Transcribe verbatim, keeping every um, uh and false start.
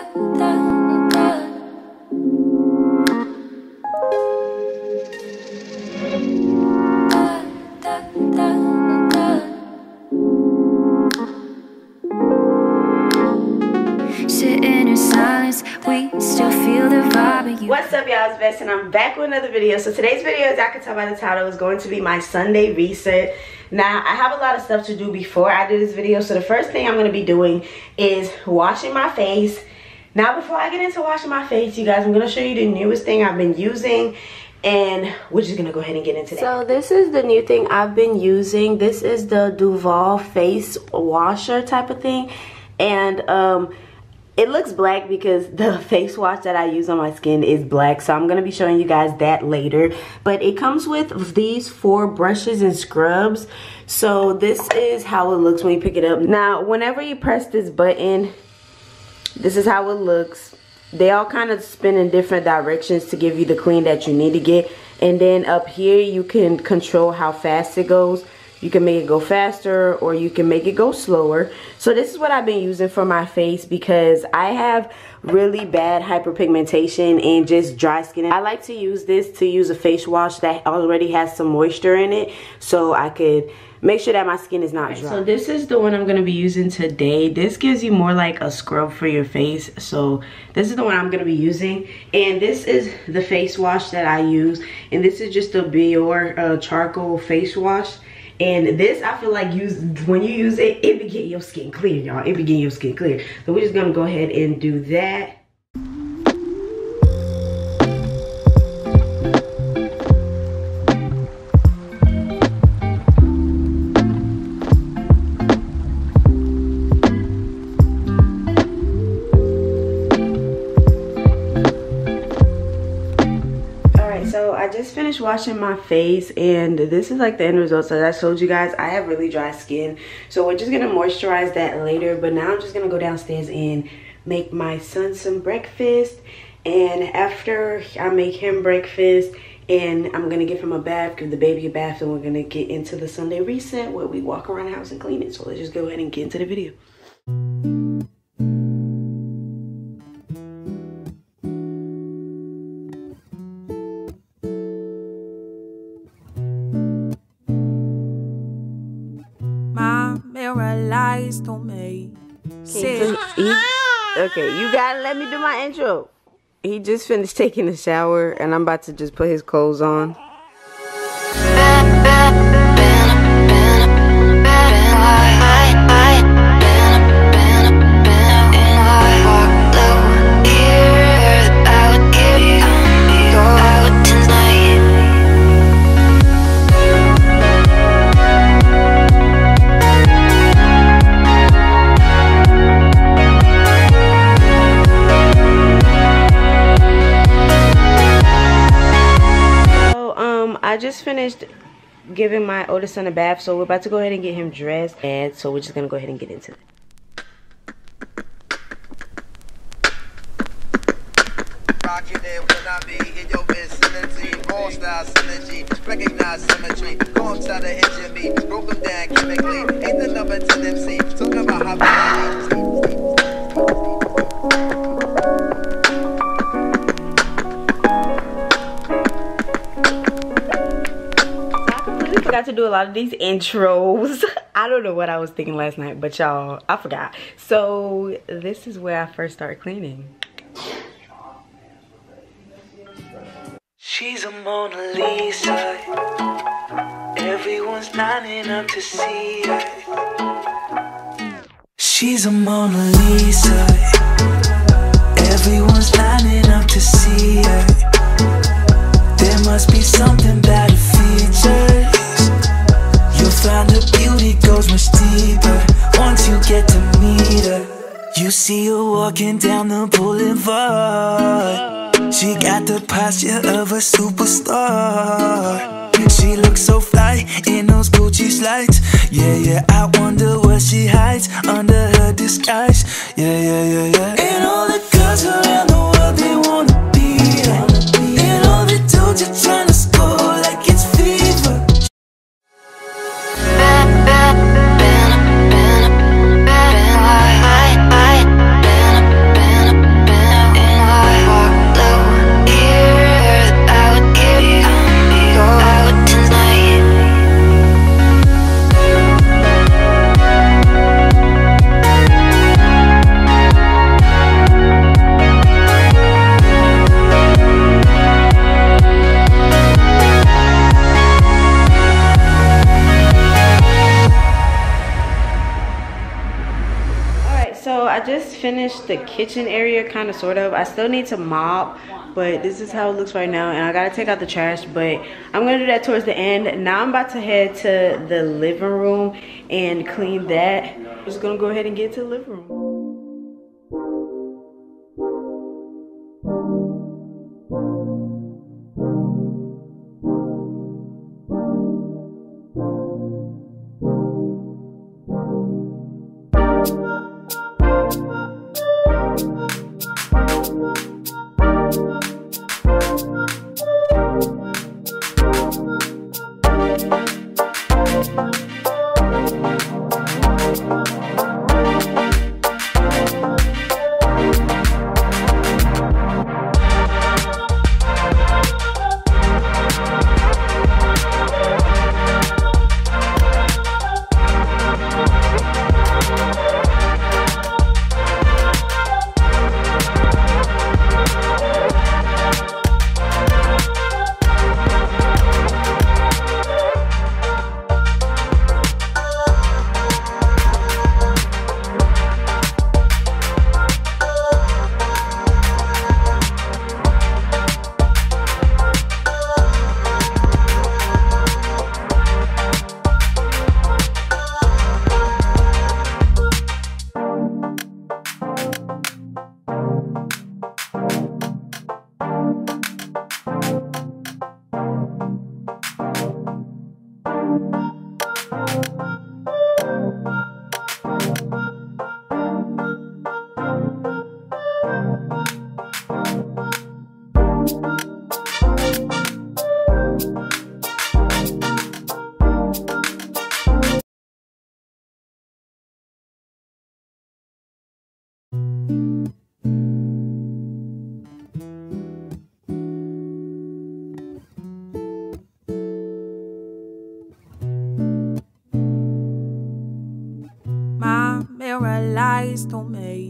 What's up, y'all? It's Bess and I'm back with another video. So today's video, as I can tell by the title, is going to be my Sunday reset. Now I have a lot of stuff to do before I do this video, so the first thing I'm going to be doing is washing my face. Now before I get into washing my face, you guys, I'm going to show you the newest thing I've been using, and we're just going to go ahead and get into that. So this is the new thing I've been using. This is the Duvolle face washer type of thing, and um it looks black because the face wash that I use on my skin is black. So I'm going to be showing you guys that later. But it comes with these four brushes and scrubs. So this is how it looks when you pick it up. Now, whenever you press this button, this is how it looks. They all kind of spin in different directions to give you the clean that you need to get. And then up here, you can control how fast it goes. You can make it go faster or you can make it go slower. So this is what I've been using for my face because I have really bad hyperpigmentation and just dry skin. I like to use this to use a face wash that already has some moisture in it so I could make sure that my skin is not dry. So this is the one I'm going to be using today. This gives you more like a scrub for your face. So this is the one I'm going to be using. And this is the face wash that I use. And this is just a Biore uh, charcoal face wash. And this, I feel like use when you use it, it be getting your skin clear, y'all. It be getting your skin clear. So we're just gonna go ahead and do that. So I just finished washing my face and this is like the end result. So as I showed you guys, I have really dry skin, so we're just gonna moisturize that later. But now I'm just gonna go downstairs and make my son some breakfast, and after I make him breakfast and I'm gonna give him a bath, give the baby a bath, and we're gonna get into the Sunday reset where we walk around the house and clean it. So let's just go ahead and get into the video. To me. Okay, so he, okay, you gotta let me do my intro. He just finished taking a shower and I'm about to just put his clothes on. I just finished giving my oldest son a bath, so we're about to go ahead and get him dressed, and so we're just gonna go ahead and get into it. Recognize symmetry, go inside the engine beat, broke them down chemically, ain't the number to them see, talking about how I forgot to do a lot of these intros. I don't know what I was thinking last night, but y'all, I forgot. So this is where I first started cleaning. She's a Mona Lisa. Everyone's lining up to see her. She's a Mona Lisa. Everyone's lining up to see her. There must be something about her features. You'll find her beauty goes much deeper once you get to meet her. You see her walking down the boulevard. She got the posture of a superstar. She looks so fly in those Gucci slides. Yeah, yeah, I wonder what she hides under her disguise. Yeah, yeah, yeah, yeah. And all the girls around the world, they wanna be her. And all the dudes are trying to score like it's fever. I just finished the kitchen area, kind of, sort of. I still need to mop, but this is how it looks right now, and I gotta take out the trash, but I'm gonna do that towards the end. Now I'm about to head to the living room and clean that. I'm just gonna go ahead and get to the living room. My mirror lies to me.